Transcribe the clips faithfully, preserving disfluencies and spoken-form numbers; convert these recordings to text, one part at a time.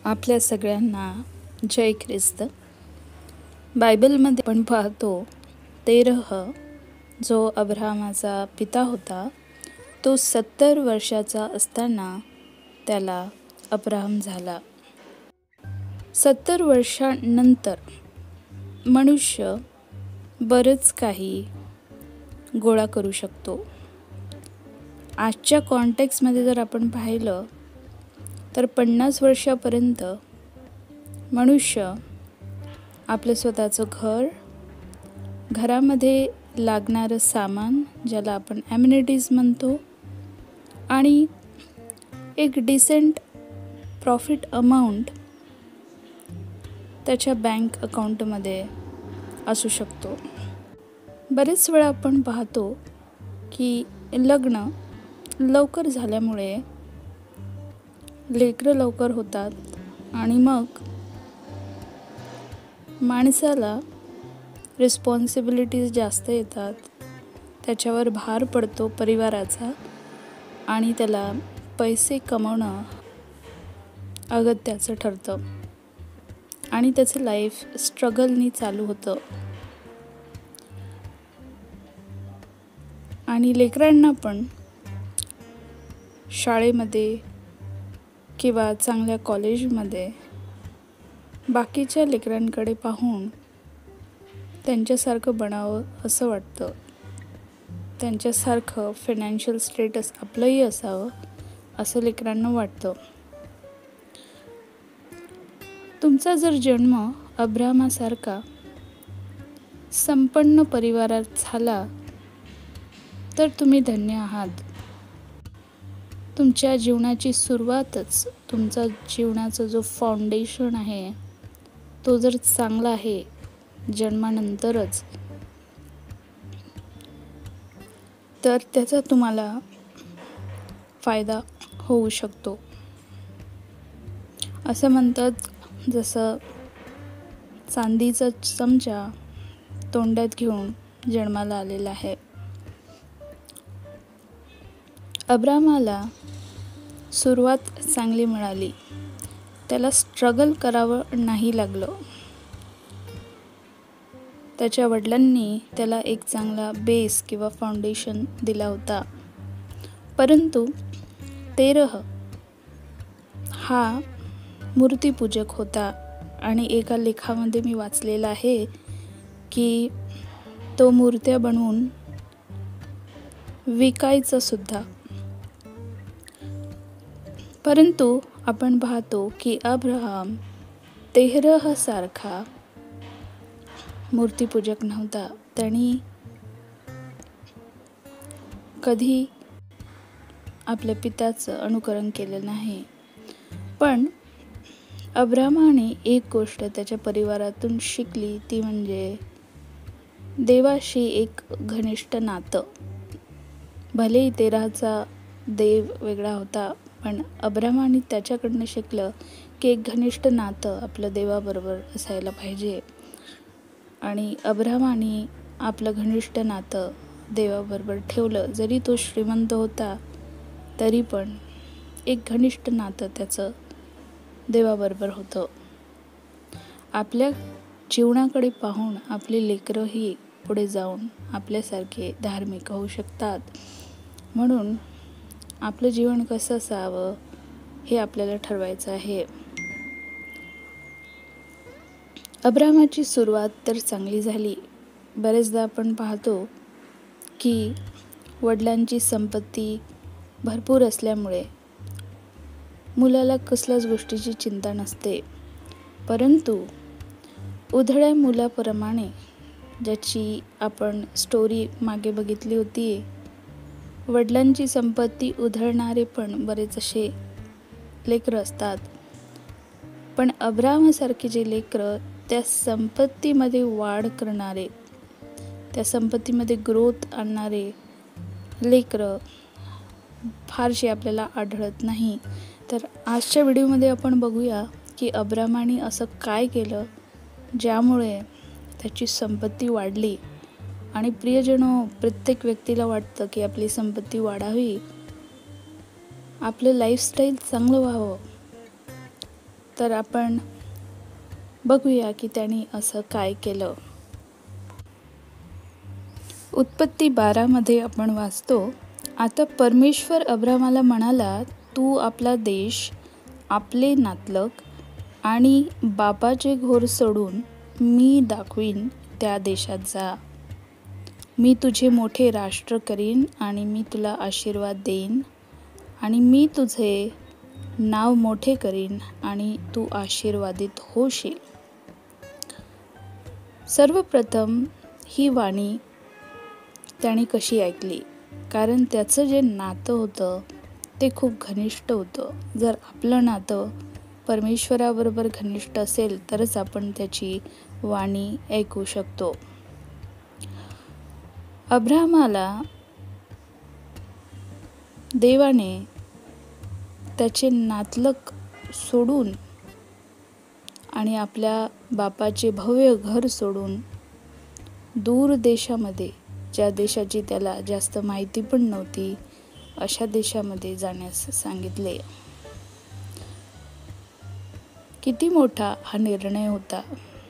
आपल्या सगळ्यांना जय ख्रिस्त. बायबलमध्ये आपण पाहतो तेरह जो अब्राहमाचा पिता होता तो सत्तर वर्षाचा असताना त्याला अब्राहम झाला. सत्तर वर्षांनंतर मनुष्य बरंच काही गोळा करू शकतो. आजच्या कॉन्टेक्स्टमध्ये जर आपण पाहिलं तर पन्नास वर्षापर्यंत मनुष्य आपलं स्वतःचं घर, घरामध्ये लागणारं सामान ज्याला आपण ॲम्युनिटीज म्हणतो आणि एक डिसेंट प्रॉफिट अमाऊंट त्याच्या बँक अकाउंटमध्ये असू शकतो. बरेच वेळा आपण पाहतो की लग्न लवकर झाल्यामुळे लेकरं लवकर होतात आणि मग माणसाला रिस्पॉन्सिबिलिटीज जास्त येतात, त्याच्यावर भार पडतो परिवाराचा आणि त्याला पैसे कमवणं अगत्याचं ठरतं आणि त्याचं लाईफ स्ट्रगलनी चालू होतं. आणि लेकरांना पण शाळेमध्ये किंवा चांगल्या कॉलेजमध्ये बाकीच्या लेकरांकडे पाहून त्यांच्यासारखं बनावं असं वाटतं. त्यांच्यासारखं फायनान्शियल स्टेटस आपलंही असावं असं लेकरांना वाटतं. तुमचा जर जन्म अब्राहमासारखा संपन्न परिवारात झाला तर तुम्ही धन्य आहात. तुमच्या जीवनाची सुरुवातच, तुमचा जीवनाचा जो फाउंडेशन आहे तो जर चांगला आहे जन्मानंतरच, तर त्याचा तुम्हाला फायदा होऊ शकतो. असं म्हणतात जसं चांदीचा चमचा तोंडात घेऊन जन्माला आलेला आहे. अब्राहमाला सुरुवात चांगली मिळाली, त्याला स्ट्रगल करावं नाही लागलं. त्याच्या वडिलांनी त्याला एक चांगला बेस किंवा फाउंडेशन दिला होता. परंतु तेरह हा मूर्तिपूजक होता आणि एका लेखामध्ये मी वाचलेलं आहे की तो मूर्त्या बनवून विकायचा सुद्धा. परंतु आपण पाहतो की अब्राहम तेरह सारखा मूर्तिपूजक नव्हता. त्यांनी कधी आपल्या पित्याचं अनुकरण केलं नाही. पण अब्राहमाने एक गोष्ट त्याच्या परिवारातून शिकली, ती म्हणजे देवाशी एक घनिष्ठ नातं. भलेही तेरहचा देव वेगळा होता, पण अब्राहमाने त्याच्याकडनं शिकलं की एक घनिष्ठ नातं आपलं देवाबरोबर असायला पाहिजे. आणि अब्राहमाने आपलं घनिष्ठ नातं देवाबरोबर ठेवलं. जरी तो श्रीमंत होता तरी पण एक घनिष्ठ नातं त्याचं देवाबरोबर होतं. आपल्या जीवनाकडे पाहून आपले लेकरंही पुढे जाऊन आपल्यासारखे धार्मिक होऊ शकतात. म्हणून आपलं जीवन कसं असावं हे आपल्याला ठरवायचं आहे. अब्राहमाची सुरुवात तर चांगली झाली. बरेचदा आपण पाहतो की वडिलांची संपत्ती भरपूर असल्यामुळे मुलाला कसल्याच गोष्टीची चिंता नसते. परंतु उधळ्या मुलाप्रमाणे, ज्याची आपण स्टोरी मागे बघितली होती, वडिलांची संपत्ती उधळणारे पण बरेच असे लेकरं असतात. पण अब्राहमासारखे जे लेकरं त्या संपत्तीमध्ये वाढ करणारे, त्या संपत्तीमध्ये ग्रोथ आणणारे लेकरं फारशी आपल्याला आढळत नाही. तर आजच्या व्हिडिओमध्ये आपण बघूया की अब्राहमाने असं काय केलं ज्यामुळे त्याची संपत्ती वाढली. आणि प्रियजनो, प्रत्येक व्यक्तीला वाटतं की आपली संपत्ती वाढावी, आपलं लाईफस्टाईल चांगलं व्हावं. तर आपण बघूया की त्यांनी असं काय केलं. उत्पत्ती बारामध्ये आपण वाचतो, आता परमेश्वर अब्रामाला म्हणाला, तू आपला देश, आपले नातलग आणि बापाचे घोर सोडून मी दाखवीन त्या देशात जा. मी तुझे मोठे राष्ट्र करीन आणि मी तुला आशीर्वाद देईन आणि मी तुझे नाव मोठे करीन आणि तू आशीर्वादित होशील. सर्वप्रथम ही वाणी त्याने कशी ऐकली? कारण त्याचं जे नातं होतं ते खूप घनिष्ठ होतं. जर आपलं नातं परमेश्वराबरोबर घनिष्ठ असेल तरच आपण त्याची वाणी ऐकू शकतो. अब्रामाला देवाने त्याचे नातलग सोडून आणि आपल्या बापाचे भव्य घर सोडून दूर देशामध्ये, ज्या देशाची त्याला जास्त माहिती पण नव्हती, अशा देशामध्ये जाण्यास सांगितले. किती मोठा हा निर्णय होता.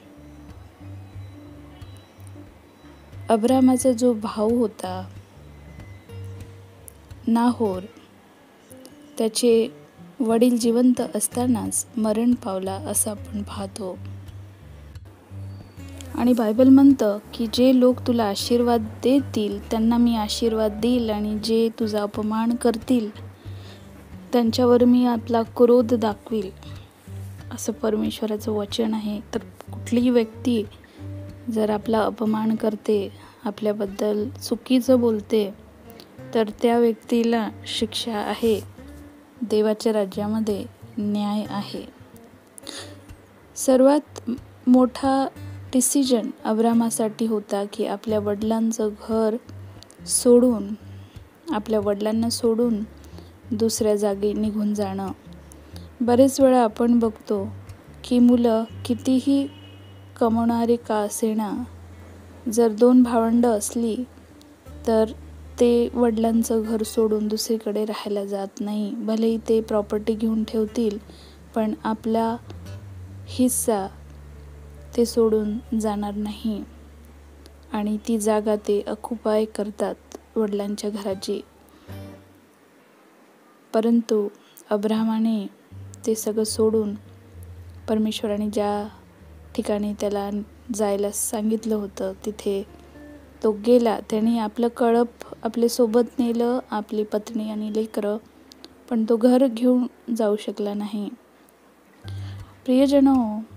अब्रामाचा जो भाऊ होता नाहोर, त्याचे वडील जिवंत असतानाच मरण पावला असं आपण पाहतो. आणि बायबल म्हणतं की जे लोक तुला आशीर्वाद देतील त्यांना मी आशीर्वाद देईल आणि जे तुझा अपमान करतील त्यांच्यावर मी आपला क्रोध दाखवील, असं परमेश्वराचं वचन आहे. तर कुठलीही व्यक्ती जर आपला अपमान करते, आपल्याबद्दल चुकीचं बोलते, तर त्या व्यक्तीला शिक्षा आहे. देवाच्या राज्यामध्ये न्याय आहे. सर्वात मोठा डिसिजन अब्रामासाठी होता की आपल्या वडिलांचं घर सोडून, आपल्या वडिलांना सोडून दुसऱ्या जागी निघून जाणं. बरेच वेळा आपण बघतो की मुलं कितीही कमवणारे का असेना, जर दोन भावंडं असली तर ते वडिलांचं घर सोडून दुसरीकडे राहायला जात नाही. भलेही ते प्रॉपर्टी घेऊन ठेवतील, पण आपला हिस्सा ते सोडून जाणार नाही आणि ती जागा ते ऑक्युपाय करतात वडिलांच्या घराची. परंतु अब्रामाने ते सगळं सोडून परमेश्वराने ज्या ठिकाणी त्याला जायला सांगितलं होतं तिथे तो गेला. त्याने आपलं कळप आपल्या सोबत नेलं, आपली पत्नी आणि लेकरं, पण तो घर घेऊन जाऊ शकला नाही. प्रियजनो,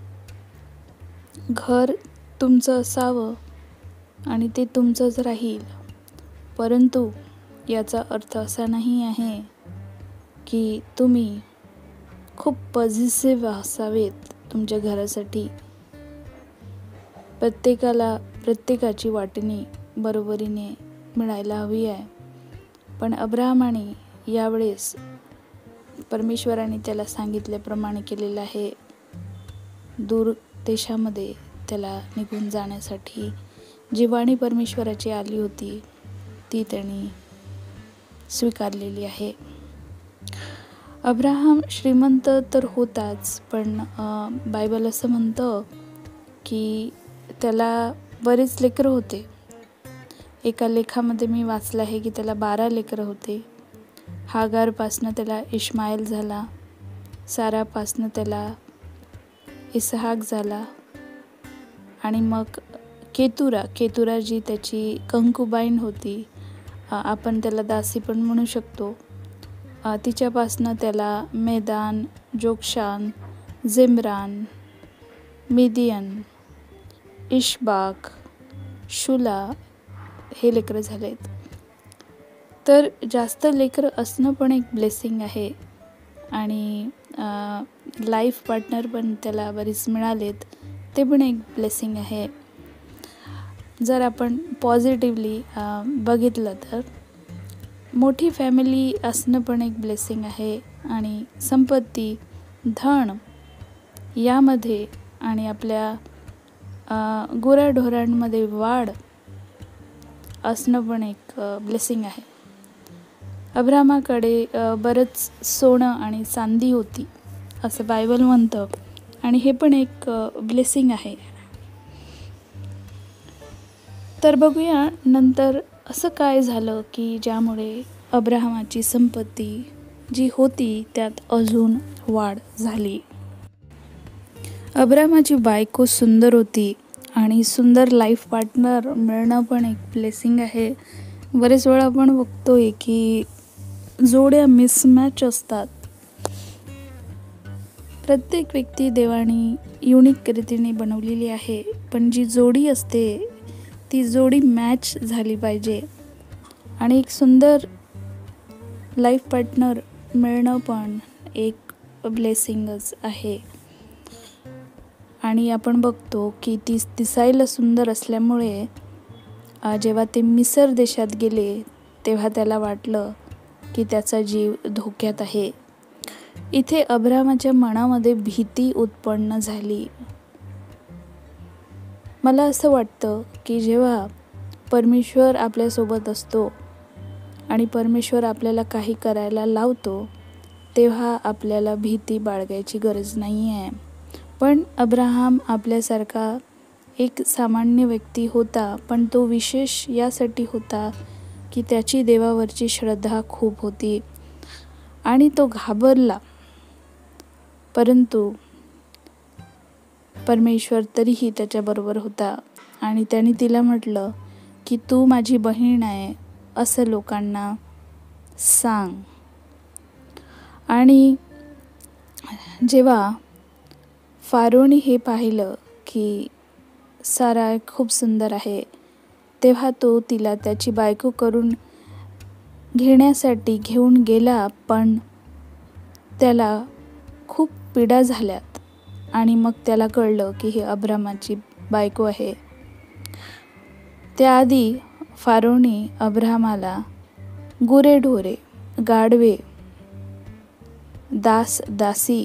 घर तुमचं असावं आणि ते तुमचंच राहील, परंतु याचा अर्थ असा नाही आहे की तुम्ही खूप पॉझिटिव्ह असावेत तुमच्या घरासाठी. प्रत्येकाला प्रत्येकाची वाटणी बरोबरीने मिळायला हवी आहे. पण अब्रामाने यावेळेस परमेश्वराने त्याला सांगितल्याप्रमाणे केलेलं आहे. दूर देशामध्ये त्याला निघून जाण्यासाठी जी वाणी परमेश्वराची आली होती ती त्यांनी स्वीकारलेली आहे. अब्राहम श्रीमंत तर होताच, पण बायबल असं म्हणतं की त्याला बरेच लेकरं होते. एका लेखामध्ये मी वाचलं आहे की त्याला बारा लेकरं होते. हागारपासनं त्याला इश्माईल झाला, सारापासनं त्याला इसहाक झाला आणि मग केतुरा केतुरा जी त्याची कंकुबाईन होती, आपण त्याला दासी पण म्हणू शकतो, तिच्यापासनं त्याला मैदान, जोगशान, जिम्रान, मिदियन, इशबाक, शुला हे लेकरं झालेत. तर जास्त लेकरं असणं पण एक ब्लेसिंग आहे आणि लाईफ पार्टनर पण त्याला बरीच मिळालेत, ते पण एक ब्लेसिंग आहे. जर आपण पॉझिटिव्हली बघितलं तर मोठी फॅमिली असणं पण एक ब्लेसिंग आहे आणि संपत्ती, धन यामध्ये आणि आपल्या गुराढोरांमध्ये वाढ असणं पण एक ब्लेसिंग आहे. अब्रामाकडे बरंच सोनं आणि चांदी होती असं बायबल म्हणतं. आणि हे पण एक ब्लेसिंग आहे. तर बघूया नंतर असं काय झालं की ज्यामुळे अब्राहमाची संपत्ती जी होती त्यात अजून वाढ झाली. अब्राहमाची बायको सुंदर होती आणि सुंदर लाईफ पार्टनर मिळणं पण एक ब्लेसिंग आहे. बरेच वेळा आपण बघतोय की जोड्या मिसमॅच असतात. प्रत्येक व्यक्ती देवाने युनिक रीतीने बनवलेली आहे, पण जी जोडी असते ती जोडी मॅच झाली पाहिजे. आणि एक सुंदर लाईफ पार्टनर मिळणं पण एक ब्लेसिंगच आहे. आणि आपण बघतो की ती दिसायला सुंदर असल्यामुळे जेव्हा ते मिसर देशात गेले तेव्हा त्याला वाटलं की त्याचा जीव धोक्यात आहे. इथे अब्राहमाच्या मनामध्ये भीती उत्पन्न झाली. मला असं वाटतं की जेव्हा परमेश्वर आपल्यासोबत असतो आणि परमेश्वर आपल्याला काही करायला लावतो तेव्हा आपल्याला भीती बाळगायची गरज नाही आहे. पण अब्राहम आपल्यासारखा एक सामान्य व्यक्ती होता, पण तो विशेष यासाठी होता की त्याची देवावरची श्रद्धा खूप होती आणि तो घाबरला. परंतु परमेश्वर तरीही त्याच्याबरोबर होता आणि त्याने तिला म्हटलं की तू माझी बहीण आहे असं लोकांना सांग. आणि जेव्हा फारोने हे पाहिलं की सारा खूप सुंदर आहे तेव्हा तो तिला त्याची बायको करून घेण्यासाठी घेऊन गेला, पण त्याला खूप पीडा झाल्यात आणि मग त्याला कळलं की ही अब्राहमाची बायको आहे. त्याआधी फारोने अब्राहमाला गुरेढोरे, गाढवे, दास दासी,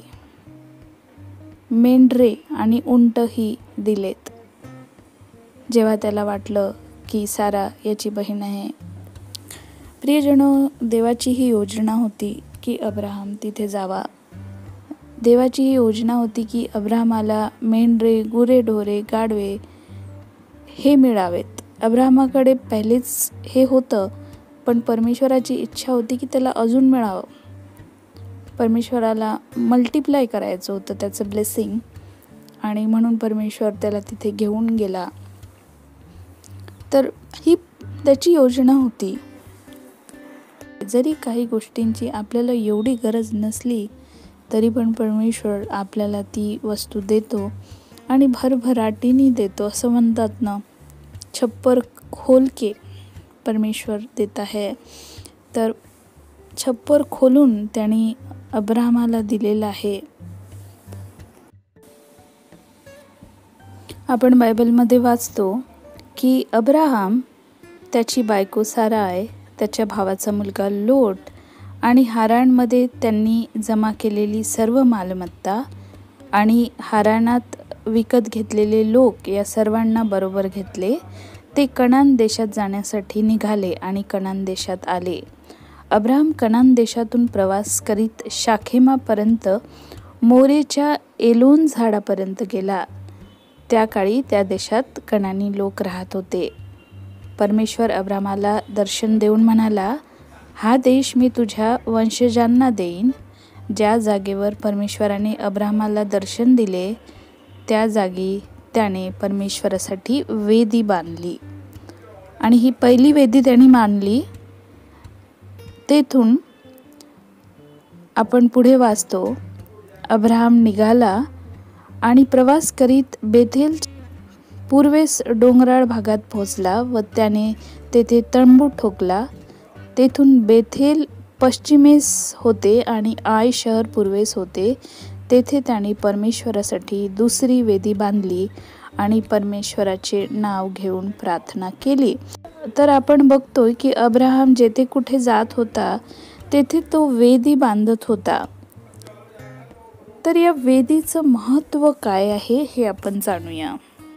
मेंढरे आणि उंटही दिलेत. जेव्हा त्याला वाटलं की सारा याची बहीण आहे. प्रियजनो, देवाची ही योजना होती की अब्राहम तिथे जावा. देवाची ही योजना होती की अब्राहमाला मेंढरे, गुरेढोरे, गाढवे हे मिळावेत. अब्राहमाकडे पहिलेच हे होतं, पण परमेश्वराची इच्छा होती की त्याला अजून मिळावं. परमेश्वराला मल्टिप्लाय करायचं होतं त्याचं ब्लेसिंग, आणि म्हणून परमेश्वर त्याला तिथे घेऊन गेला. तर ही त्याची योजना होती. जरी काही गोष्टींची आपल्याला एवढी गरज नसली तरी पण परमेश्वर आपल्याला ती वस्तू देतो आणि भरभराटीने देतो. असं म्हणतात ना, छप्पर खोल के परमेश्वर देता है. तर छप्पर खोलून त्याने अब्राहमाला दिलेलं आहे. आपण बायबलमध्ये वाचतो की अब्राहम, त्याची बायको साराय, त्याच्या भावाचा मुलगा लोट आणि हारानमध्ये त्यांनी जमा केलेली सर्व मालमत्ता आणि हारानात विकत घेतलेले लोक या सर्वांना बरोबर घेतले. ते कनान देशात जाण्यासाठी निघाले आणि कनान देशात आले. अब्राहम कनान देशातून प्रवास करीत शाखेमापर्यंत मोरेच्या एलोन झाडापर्यंत गेला. त्या काळी त्या देशात कनानी लोक राहत होते. परमेश्वर अब्राहमाला दर्शन देऊन म्हणाला, हा देश मी तुझ्या वंशजांना देईन. ज्या जागेवर परमेश्वराने अब्राहमाला दर्शन दिले त्या जागी त्याने परमेश्वरासाठी वेदी बांधली आणि ही पहिली वेदी त्याने मांडली. तेथून आपण पुढे वाचतो, अब्राहम निघाला आणि प्रवास करीत बेथेल पूर्वेस डोंगराळ भागात पोहोचला व त्याने तेथे तंबू ठोकला. तेथून बेथेल पश्चिमेस होते आणि आय शहर पूर्वेस होते. तेथे त्याने परमेश्वरासाठी दुसरी वेदी बांधली आणि परमेश्वराचे नाव घेऊन प्रार्थना केली. तर आपण बघतोय की अब्राहम जेथे कुठे जात होता तेथे तो वेदी बांधत होता. तर या वेदीचं महत्त्व काय आहे हे आपण जाणूया.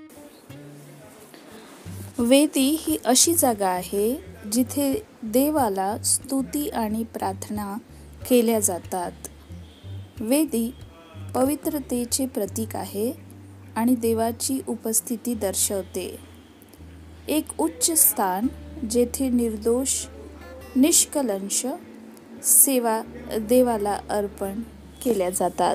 वेदी ही अशी जागा आहे जिथे देवाला स्तुती आणि प्रार्थना केल्या जातात. वेदी पवित्रतेचे प्रतीक आहे आणि देवाची उपस्थिती दर्शवते. एक उच्च स्थान जेथे निर्दोष निष्कलंश सेवा देवाला अर्पण केल्या जातात.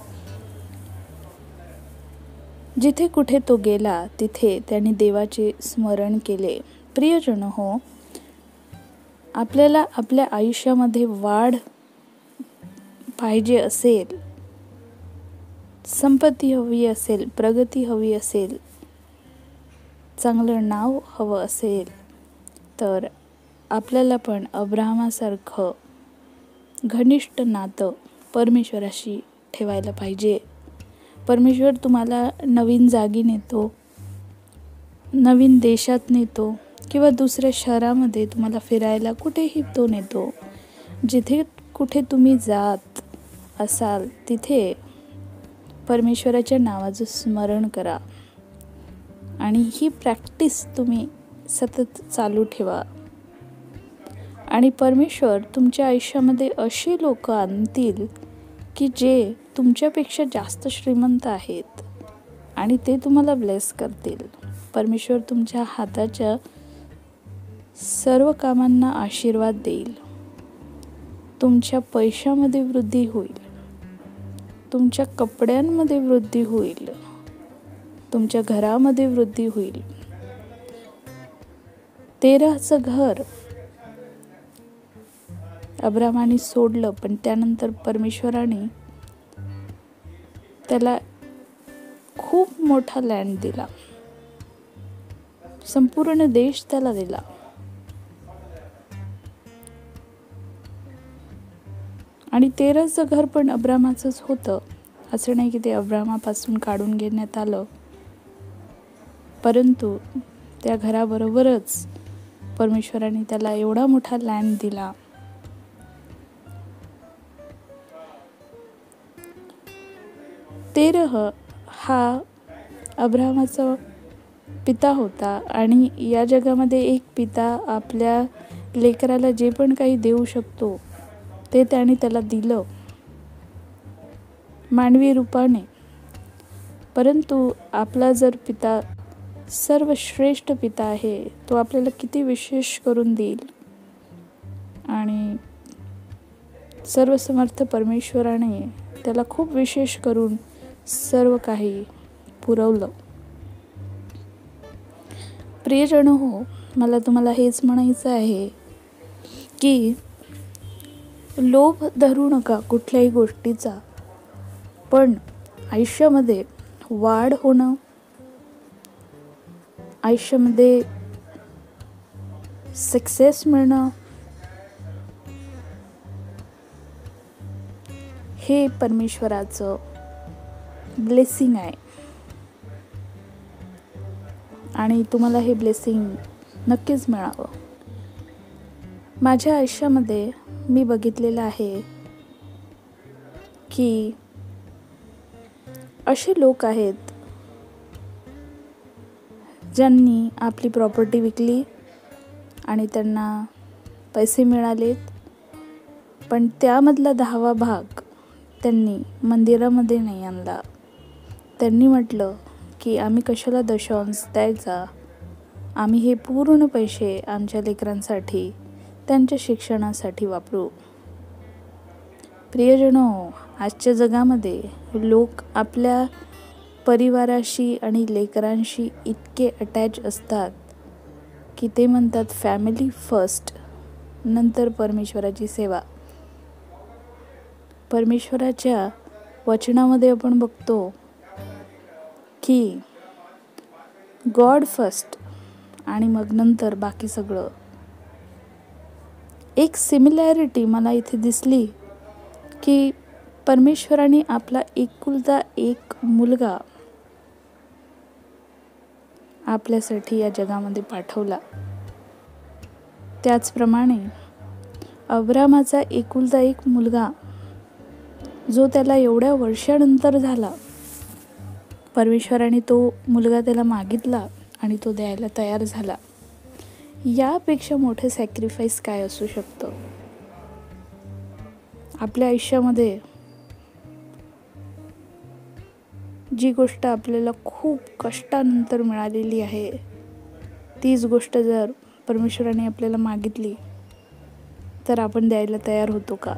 जिथे कुठे तो गेला तिथे त्याने देवाचे स्मरण केले. प्रियजन हो, आपल्याला आपल्या आयुष्यामध्ये वाढ पाहिजे असेल, संपत्ती हवी असेल, प्रगती हवी असेल, चांगलं नाव हवं असेल, तर आपल्याला पण अब्राहमासारखं घनिष्ठ नातं परमेश्वराशी ठेवायला पाहिजे. परमेश्वर तुम्हाला नवीन जागी नेतो, नवीन देशात नेतो किंवा दुसऱ्या शहरामध्ये तुम्हाला फिरायला कुठेही तो नेतो. जिथे कुठे तुम्ही जात असाल तिथे परमेश्वराच्या नावाचं स्मरण करा आणि ही प्रॅक्टिस तुम्ही सतत चालू ठेवा. आणि परमेश्वर तुमच्या आयुष्यामध्ये अशी लोक आणतील की जे तुमच्यापेक्षा जास्त श्रीमंत आहेत आणि ते तुम्हाला ब्लेस करतील. परमेश्वर तुमच्या हाताच्या सर्व कामांना आशीर्वाद देईल. तुमच्या पैशामध्ये वृद्धी होईल, तुमच्या कपड्यांमध्ये वृद्धी होईल, तुमच्या घरामध्ये वृद्धी होईल. तेरहचं घर अब्रामाने सोडलं, पण त्यानंतर परमेश्वराने त्याला खूप मोठा लँड दिला, संपूर्ण देश त्याला दिला. आणि तेरहचं घर पण अब्रामाचंच होतं. असं नाही की ते अब्रामापासून काढून घेण्यात आलं, परंतु त्या घराबरोबरच परमेश्वराने त्याला एवढा मोठा लँड दिला. तेरह हा अब्रामाचा पिता होता आणि या जगामध्ये एक पिता आपल्या लेकराला जे पण काही देऊ शकतो ते त्याने त्याला दिलं मानवी रूपाने. परंतु आपला जर पिता सर्वश्रेष्ठ पिता आहे, तो आपल्याला किती विशेष करून देईल. आणि सर्वसमर्थ परमेश्वराने त्याला खूप विशेष करून सर्व काही पुरवलं. प्रियजन हो, मला तुम्हाला हेच म्हणायचं आहे की लोभ धरू नका कुठल्याही गोष्टीचा, पण आयुष्यामध्ये वाढ होणं, आयुष्यामध्ये सक्सेस मिळणं हे परमेश्वराचं ब्लेसिंग आहे. आणि तुम्हाला हे ब्लेसिंग नक्कीच मिळावं. माझ्या आयुष्यामध्ये मी बघितलेलं आहे की असे लोक आहेत ज्यांनी आपली प्रॉपर्टी विकली आणि त्यांना पैसे मिळालेत, पण त्यामधला दहावा भाग त्यांनी मंदिरामध्ये नाही आणला. त्यांनी म्हटलं की आम्ही कशाला दशांश द्यायचा, आम्ही हे पूर्ण पैसे आमच्या लेकरांसाठी, त्यांच्या शिक्षणासाठी वापरू. प्रियजनो, आजच्या जगामध्ये लोक आपल्या परिवाराशी आणि लेकरांशी इतके अटॅच असतात की ते म्हणतात फॅमिली फर्स्ट, नंतर परमेश्वराची सेवा. परमेश्वराच्या वचनामध्ये आपण बघतो की गॉड फर्स्ट आणि मग नंतर बाकी सगळं. एक सिमिलॅरिटी मला इथे दिसली की परमेश्वराने आपला एकुलता एक मुलगा आपल्यासाठी या जगामध्ये पाठवला. त्याचप्रमाणे अब्रामाचा एकुलता एक मुलगा जो त्याला एवढ्या वर्षानंतर झाला, परमेश्वराने तो मुलगा त्याला मागितला आणि तो द्यायला तयार झाला. यापेक्षा मोठं सॅक्रिफाईस काय असू शकतं? आपल्या आयुष्यामध्ये जी गोष्ट आपल्याला खूप कष्टानंतर मिळालेली आहे, तीच गोष्ट जर परमेश्वराने आपल्याला मागितली तर आपण द्यायला तयार होतो का?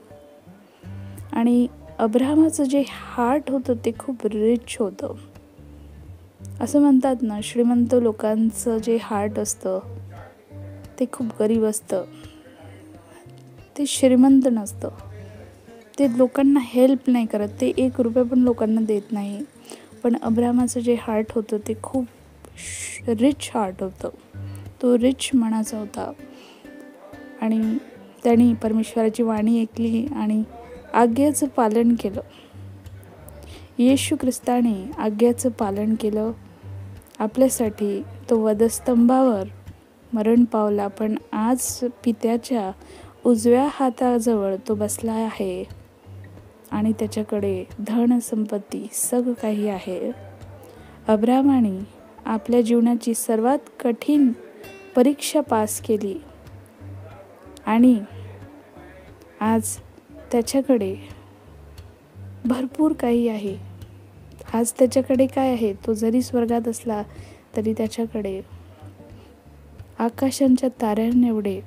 आणि अब्राहमाचं जे हार्ट होतं ते खूप रिच होतं. असं म्हणतात ना, श्रीमंत लोकांचं जे हार्ट असतं ते खूप गरीब असतं, ते श्रीमंत नसतं, ते लोकांना हेल्प नाही करत, ते एक रुपया पण लोकांना देत नाही. पण अब्राहमाचं जे हार्ट होतं ते खूप रिच हार्ट होतं, तो रिच मनाचा होता. आणि त्यांनी परमेश्वराची वाणी ऐकली आणि आज्ञेचं पालन केलं. येशू ख्रिस्ताने आज्ञेचं पालन केलं आपल्यासाठी. तो वधस्तंभावर मरण पावला, पण आज पित्याच्या उजव्या हाताजवळ तो बसला आहे आणि त्याच्याकडे धन संपत्ती सगळं काही आहे. अब्राहमाने आपल्या जीवनाची सर्वात कठीण परीक्षा पास केली आणि आज त्याच्याकडे भरपूर काही आहे. आज त्याच्याकडे काय आहे? तो जरी स्वर्गात असला तरी त्याच्याकडे आकाशांच्या ताऱ्यांएवढे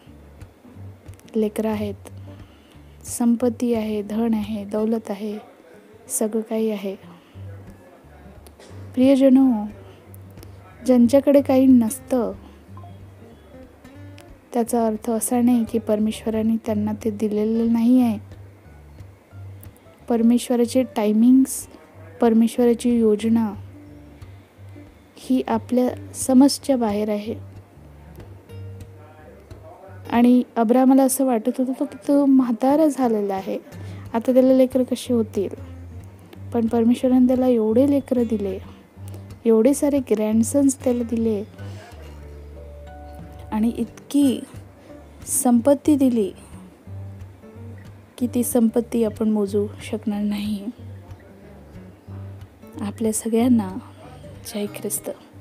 लेकरं आहेत, संपत्ती आहे, धन आहे, दौलत आहे, सगळं काही आहे. प्रियजनो, ज्यांच्याकडे काही नसतं त्याचा अर्थ असा नाही की परमेश्वराने त्यांना ते दिलेलं नाही आहे. परमेश्वराचे टायमिंग्स, परमेश्वराची योजना ही आपल्या समजच्या बाहेर आहे. आणि अब्राहमाला असं वाटत होतं की तो म्हातारा झालेला आहे, आता त्याला लेकरं कशी होतील. पण परमेश्वराने त्याला एवढे लेकरं दिले, एवढे सारे ग्रँडसन्स त्याला दिले आणि इतकी संपत्ती दिली की ती संपत्ती आपण मोजू शकणार नाही. आपल्या सगळ्यांना जय ख्रिस्त.